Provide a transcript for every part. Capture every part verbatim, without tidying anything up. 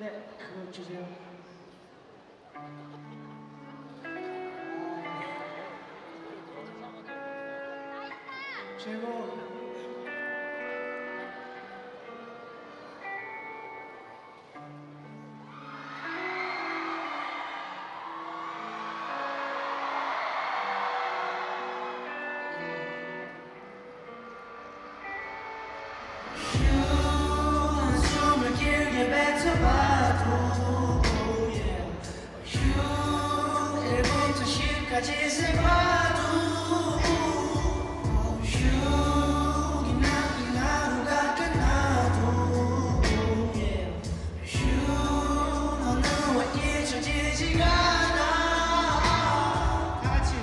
네, 그거 주세요. 최고. 숨을 길게 뱉어봐도 일부터 십까지 세봐도 기나긴 하루가 끝나도 너는 왜 잊혀지지가 않아 같이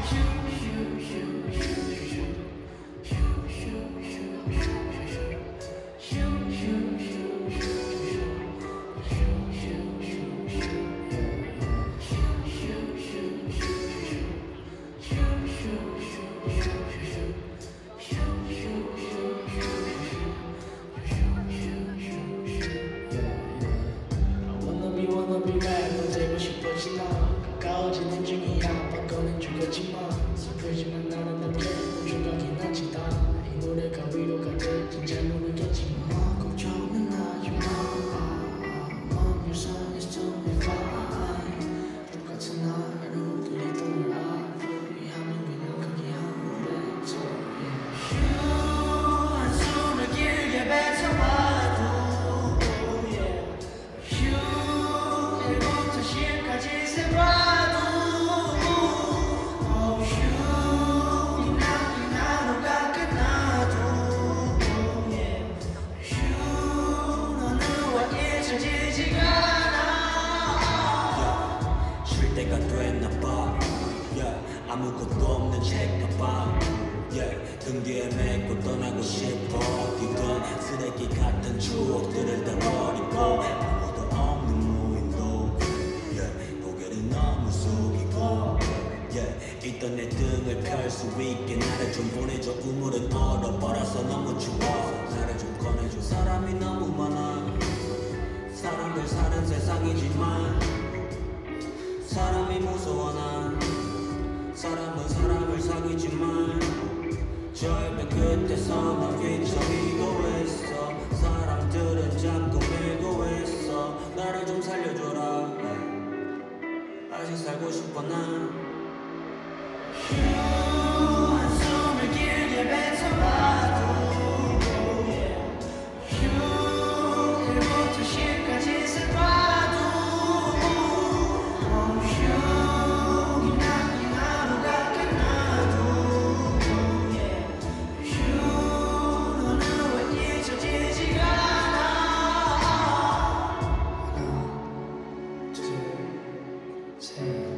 wanna be back 너 되고 싶어지나 가까워지는 중이야 바꿔는 죽었지만 슬프지만 나는 너게 생각이 나지 다 이 노래가 위로가 될진 잘 모르겠지만 걱정은 하지마 Mom your son is doing fine 똑같은 하루들이 또 하루이 하면 그냥 거기 하면 돼 한숨을 길게 뱉어봐도 십까지 세봐도 Oh you 기나긴 하루가 끝나도 Yeah you 너는 왜 잊혀지지가 않아 쉴 때가 됐나봐 yeah, 아무것도 없는 책가봐 yeah, 등 뒤에 메고 떠나고 싶어 어디든 쓰레기 같은 추억들을 다 버리고 아무도 없는 무인도 고개를 너무 숙이고 yeah, 있던 내 등을 펼 수 있게 나를 좀 보내줘 우물은 얼어버려서 너무 추워 나를 좀 꺼내줘 사람이 너무 많아 사람들 사는 세상이지만 사람이 무서워 난 사람은 사람을 사귀지만 절벽 끝에서 난 휘청이고 있어 사람들은 자꾸 밀고 있어 나를 좀 살려줘라 아직 살고 싶어 난 한숨을 길게 뱉어봐도 일부터 십까지 세봐도 기나긴 하루가 끝나도 너는 왜 잊혀지지가 않아 하나 둘셋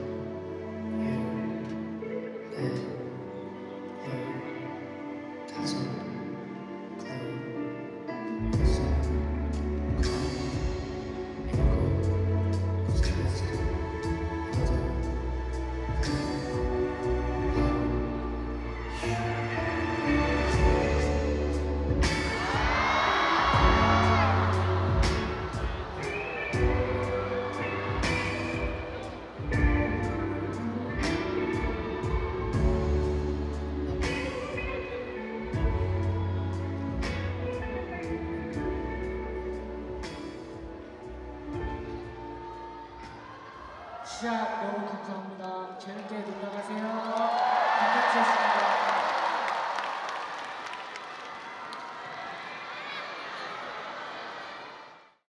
시작 너무 감사합니다. 재밌게 놀러 가세요.